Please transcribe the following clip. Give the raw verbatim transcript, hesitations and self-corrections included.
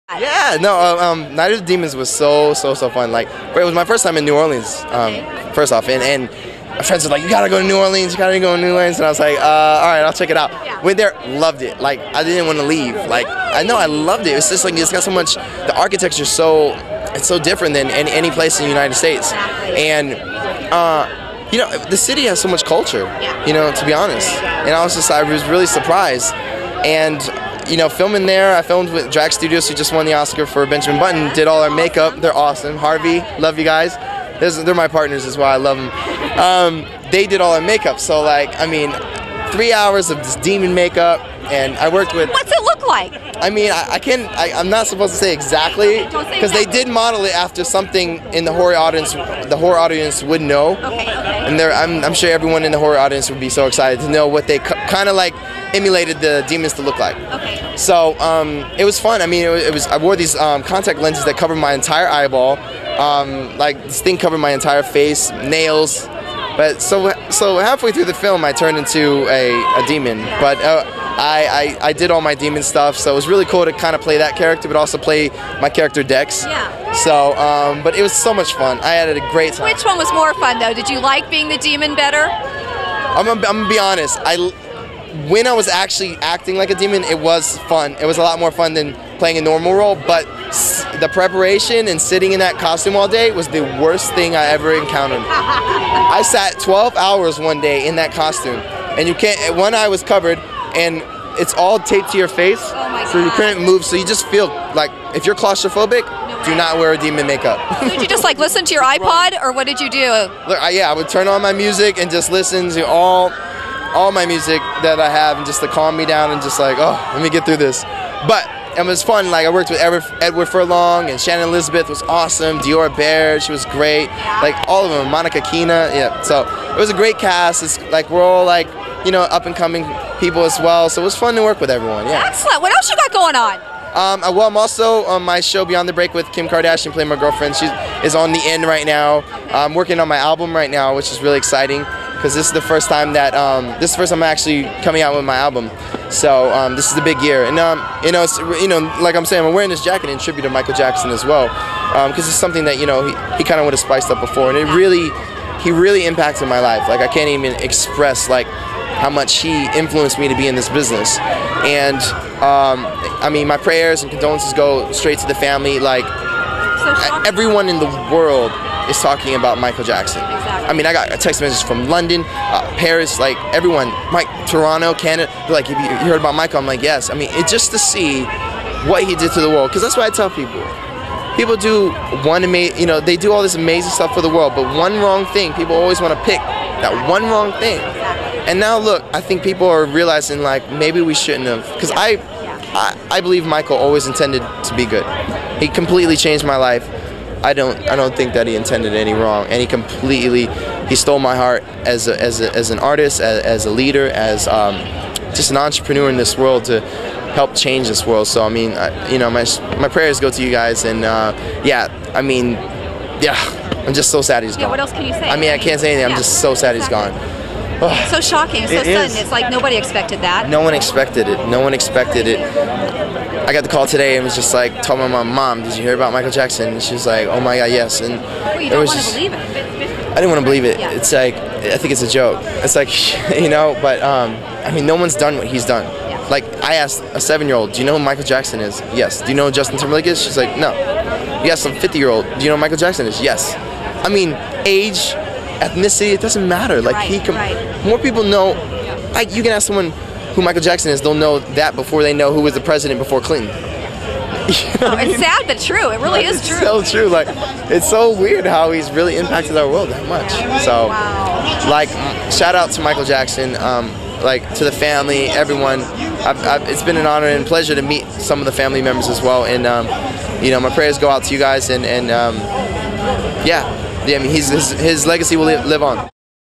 Yeah, no, uh, um, Night of the Demons was so, so, so fun. Like, it was my first time in New Orleans, um, okay. first off, and, and my friends were like, you gotta go to New Orleans, you gotta go to New Orleans, and I was like, uh, all right, I'll check it out. Yeah. Went there, loved it. Like, I didn't want to leave. Like, I know I loved it. It's just like, it's got so much, the architecture's so, it's so different than any, any place in the United States. And, uh, you know, the city has so much culture, you know, to be honest. And I was just, I was really surprised. And, you know, filming there, I filmed with Drag Studios, who just won the Oscar for Benjamin Button, did all our makeup. They're awesome. Harvey, love you guys. There's, they're my partners as well. I love them. Um, they did all our makeup. So, like, I mean, three hours of this demon makeup, and I worked with... What's it look like? I mean, I, I can't, I, I'm not supposed to say exactly, because they did model it after something in the horror audience, the horror audience would know. Okay, okay. And I'm, I'm sure everyone in the horror audience would be so excited to know what they kind of like emulated the demons to look like. Okay. So um, it was fun. I mean, it was, it was I wore these um, contact lenses that covered my entire eyeball. Um, like this thing covered my entire face, nails. But so so halfway through the film, I turned into a, a demon. But uh, I, I I did all my demon stuff, so it was really cool to kind of play that character, but also play my character Dex. Yeah. So, um, but it was so much fun. I had a great time. Which one was more fun, though? Did you like being the demon better? I'm gonna, I'm gonna be honest. I when I was actually acting like a demon, it was fun. It was a lot more fun than playing a normal role. But the preparation and sitting in that costume all day was the worst thing I ever encountered. I sat twelve hours one day in that costume, and you can't. One eye was covered, and it's all taped to your face, oh so you couldn't move. So you just feel like if you're claustrophobic, no do not wear a demon makeup. So did you just like listen to your iPod, or what did you do? Look, I, yeah, I would turn on my music and just listen to all, all my music that I have, and just to calm me down and just like, oh, let me get through this. But it was fun. Like I worked with Edward, Edward Furlong, and Shannon Elizabeth was awesome. Dior Baird, she was great. Like all of them. Monica Keena, yeah. So it was a great cast. It's like we're all like, you know, up and coming people as well. So it was fun to work with everyone. Yeah. Excellent. What else you got going on? Um, well, I'm also on my show Beyond the Break with Kim Kardashian, playing my girlfriend. She is on the end right now. I'm working on my album right now, which is really exciting because this is the first time that um, this is the first time I'm actually coming out with my album. So um, this is the big year, and um, you know, it's, you know, like I'm saying, I'm wearing this jacket in tribute to Michael Jackson as well, because um, it's something that you know he, he kind of would have spiced up before, and it really, he really impacted my life. Like I can't even express like how much he influenced me to be in this business, and um, I mean, my prayers and condolences go straight to the family. Like so everyone in the world is talking about Michael Jackson. Exactly. I mean, I got a text message from London, uh, Paris, like everyone, Mike, Toronto, Canada. They're like, have you heard about Michael? I'm like, yes. I mean, it's just to see what he did to the world, because that's what I tell people. People do one amazing, you know, they do all this amazing stuff for the world, but one wrong thing, people always want to pick that one wrong thing. And now look, I think people are realizing like maybe we shouldn't have, because I, I, I believe Michael always intended to be good. He completely changed my life. I don't I don't think that he intended any wrong, and he completely he stole my heart as a, as a, as an artist, as, as a leader, as um, just an entrepreneur in this world to help change this world. So I mean, I, you know, my my prayers go to you guys, and uh, yeah, I mean, yeah, I'm just so sad he's gone. Yeah, what else can you say? I mean, I can't say anything. I'm yeah, just so sad exactly. he's gone. It's so shocking, so it sudden. Is. It's like nobody expected that. No one expected it. No one expected it. I got the call today and was just like, told my mom, Mom, did you hear about Michael Jackson? And she was like, oh my God, yes. And well, you don't want to believe it. I didn't want to believe it. Yeah. It's like, I think it's a joke. It's like, you know, but um, I mean, no one's done what he's done. Yeah. Like, I asked a seven-year-old, do you know who Michael Jackson is? Yes. Do you know who Justin Timberlake is? She's like, no. You asked some fifty-year-old, do you know who Michael Jackson is? Yes. I mean, age, ethnicity, it doesn't matter. Like right, he, com right. more people know. I, you can ask someone who Michael Jackson is; they'll know that before they know who was the president before Clinton. You know oh, it's sad but true. It really like, is true. It's so true. Like it's so weird how he's really impacted our world that much. So, wow. like, shout out to Michael Jackson. Um, like to the family, everyone. I've, I've, it's been an honor and pleasure to meet some of the family members as well. And um, you know, my prayers go out to you guys. And and um, yeah. Yeah, I mean, he's, his, his legacy will live on.